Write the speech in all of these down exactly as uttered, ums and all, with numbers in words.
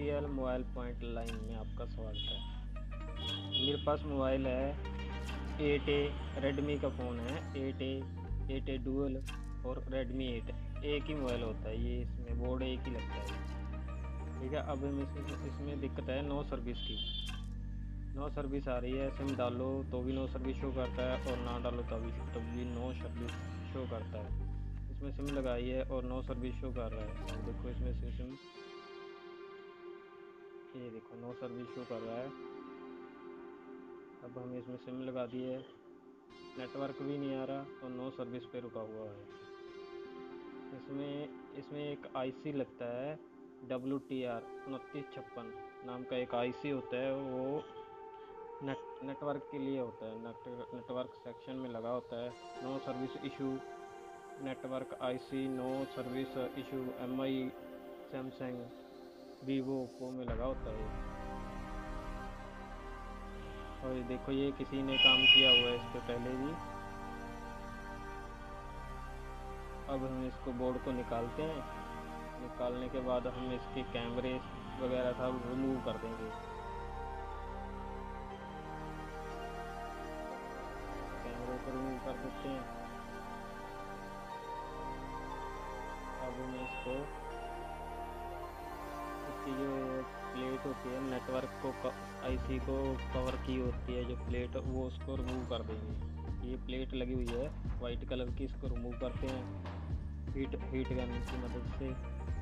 P L mobile point line में आपका स्वागत है। मेरे पास मोबाइल है एट ए, रेडमी का फ़ोन है eight A, eight A dual और रेडमी एट। एक ही मोबाइल होता है ये, इसमें बोर्ड एक ही लगता है। ठीक है, अब हम इसमें इसमें दिक्कत है नो सर्विस की। नो सर्विस आ रही है, सिम डालो तो भी नो सर्विस शो करता है और ना डालो तो भी तब भी नो सर्विस शो करता है। इसमें सिम लगाई है और नो सर्विस शो कर रहा है। अब देखो इसमें से सिम, ये देखो नो सर्विस शो कर रहा है। अब हम इसमें सिम लगा दिए, नेटवर्क भी नहीं आ रहा और नो सर्विस पे रुका हुआ है। इसमें इसमें एक आईसी लगता है डब्ल्यू टी आर उनतीस छप्पन नाम का एक आईसी होता है। वो नेट नेटवर्क के लिए होता है, नेट नेटवर्क सेक्शन में लगा होता है। No service issue network IC no service issue M I Samsung Vivo Oppo में लगा होता है। और ये देखो ये किसी ने काम किया हुआ है इस पर पहले भी। अब हम इसको बोर्ड को निकालते हैं। निकालने के बाद हम इसके कैमरे वगैरह सब रिमूव कर देंगे। कैमरे को रिमूव कर देते हैं। अब हम इसको, इसकी जो प्लेट होती है नेटवर्क को आईसी को कवर की होती है जो प्लेट, वो उसको रिमूव कर देंगे। ये प्लेट लगी हुई है वाइट कलर की, इसको रिमूव करते हैं हीट हीट गन की मदद से।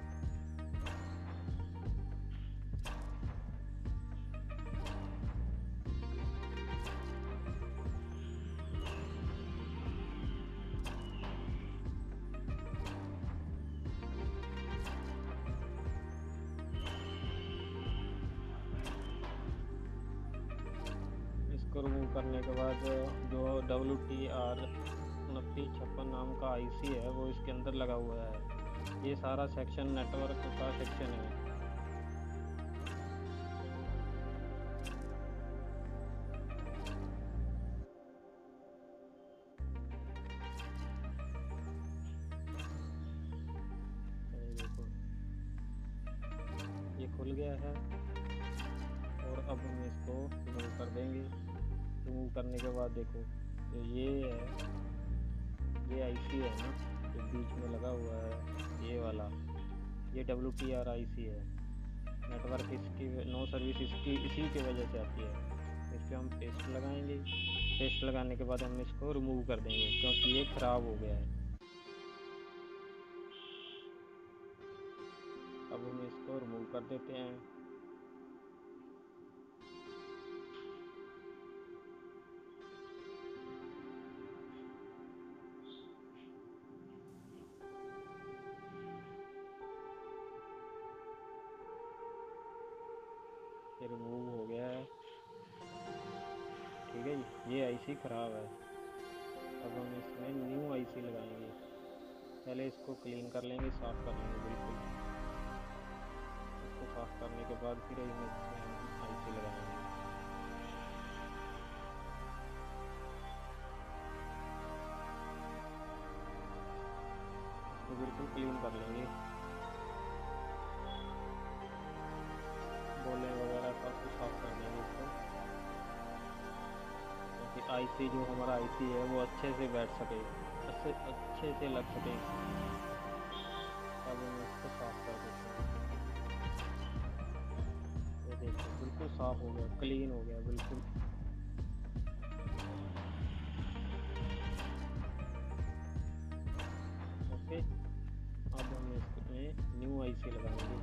इसको रिमूव करने के बाद जो डब्ल्यू टी आर उनतीस छप्पन नाम का आईसी है वो इसके अंदर लगा हुआ है। ये सारा सेक्शन नेटवर्क का सेक्शन है। ये देखो ये खुल गया है और अब हम इसको रिमूव कर देंगे। रिमूव करने के बाद देखो तो ये है, ये आईसी है ना जो बीच में लगा हुआ है ये वाला, ये डब्ल्यू टी आर आईसी है। नेटवर्क इसकी नो सर्विस इसकी इसी की वजह से आती है। इस पर हम पेस्ट लगाएंगे। पेस्ट लगाने के बाद हम इसको रिमूव कर देंगे क्योंकि ये ख़राब हो गया है। अब हम इसको रिमूव कर देते हैं। ये रिमूव हो गया है। ठीक है जी, ये आईसी ख़राब है। अब हम इसमें न्यू आईसी लगाएंगे। पहले इसको क्लीन कर लेंगे, साफ़ कर लेंगे बिल्कुल। इसको साफ़ करने के बाद फिर इसमें हम आईसी लगाएंगे। इसको बिल्कुल क्लीन कर लेंगे, बोले वगैरह सब कुछ साफ़ कर देंगे इसको, क्योंकि आईसी जो हमारा आईसी है वो अच्छे से बैठ सके, अच्छे अच्छे से लग सके। अब हम इसको साफ़ कर देते हैं। ये देखो बिल्कुल साफ़ हो गया, क्लीन हो गया बिल्कुल। ओके, अब हम इसमें न्यू आईसी लगाएंगे।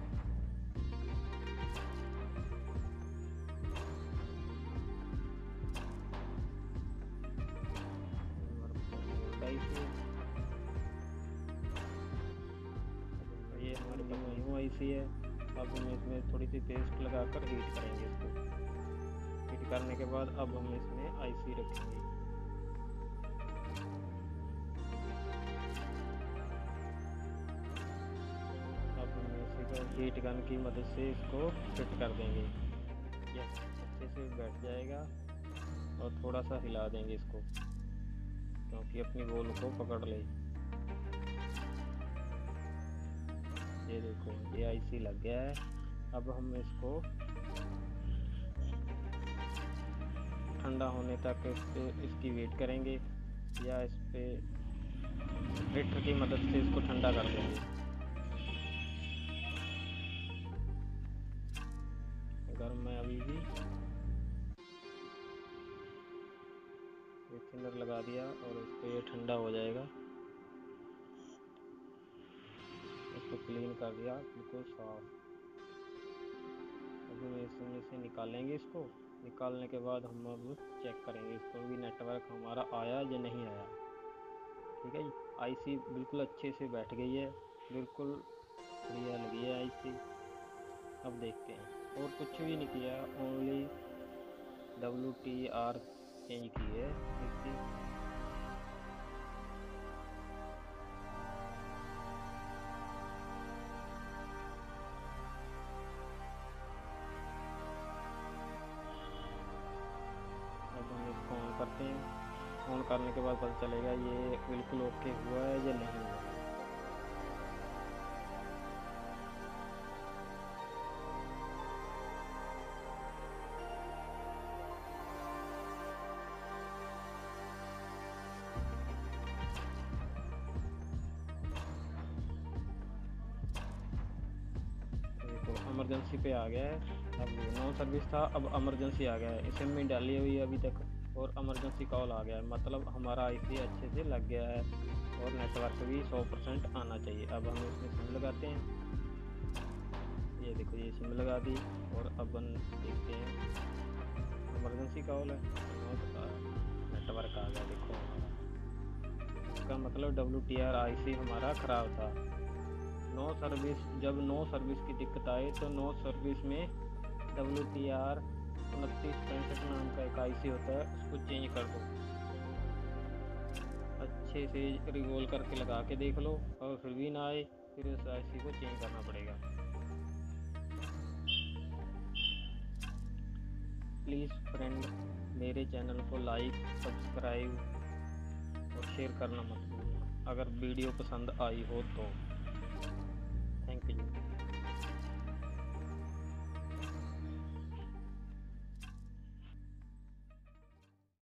ये हमारे पास न्यू आईसी है। अब हम इसमें थोड़ी सी पेस्ट लगाकर हीट करेंगे इसको। हीट करने के बाद अब हम इसमें आईसी रखेंगे। अब हम इसी को हीट गन की मदद से इसको फिट कर देंगे। ये अच्छे से बैठ जाएगा और थोड़ा सा हिला देंगे इसको क्योंकि अपनी बॉल को पकड़ ले। ये देखो ये आईसी लग गया है। अब हम इसको ठंडा होने तक इस पे इसकी वेट करेंगे, या इस पे हीटर की मदद से इसको ठंडा कर देंगे। गर्म है अभी भी। ये थिनर लगा दिया और इस पे ये ठंडा हो जाएगा। इसको क्लीन कर दिया बिल्कुल साफ। अब हम इसमें से निकालेंगे, इसको निकालने के बाद हम अब चेक करेंगे इसको भी नेटवर्क हमारा आया या नहीं आया। ठीक है जी, आईसी बिल्कुल अच्छे से बैठ गई है, बिल्कुल बढ़िया लगी है आईसी। अब देखते हैं, और कुछ भी नहीं किया, only W T R change की है इसकी। अब हम इसको ऑन करते हैं। ऑन करने के बाद पता चलेगा ये बिल्कुल ओके हुआ है या नहीं हुआ है। इमरजेंसी पे आ गया है। अब ये नो सर्विस था, अब इमरजेंसी आ गया है। इसे में डाली हुई है अभी तक, और इमरजेंसी कॉल आ गया है, मतलब हमारा आईसी अच्छे से लग गया है और नेटवर्क भी सौ परसेंट आना चाहिए। अब हम इसमें सिम लगाते हैं। ये देखो, ये सिम लगा दी, और अब हम देखते हैं इमरजेंसी कॉल है, नेटवर्क आ गया। देखो हमारा, इसका मतलब W T R I C हमारा ख़राब था। नो सर्विस, जब नो सर्विस की दिक्कत आए तो नो सर्विस में डब्ल्यू टी आर उनतीस पैंसठ नाम का एक आईसी होता है, उसको चेंज कर दो। अच्छे से रिवॉल्व करके लगा के देख लो, और फिर भी ना आए, फिर उस आईसी को चेंज करना पड़ेगा। प्लीज़ फ्रेंड, मेरे चैनल को लाइक, सब्सक्राइब और शेयर करना मत भूलना अगर वीडियो पसंद आई हो तो।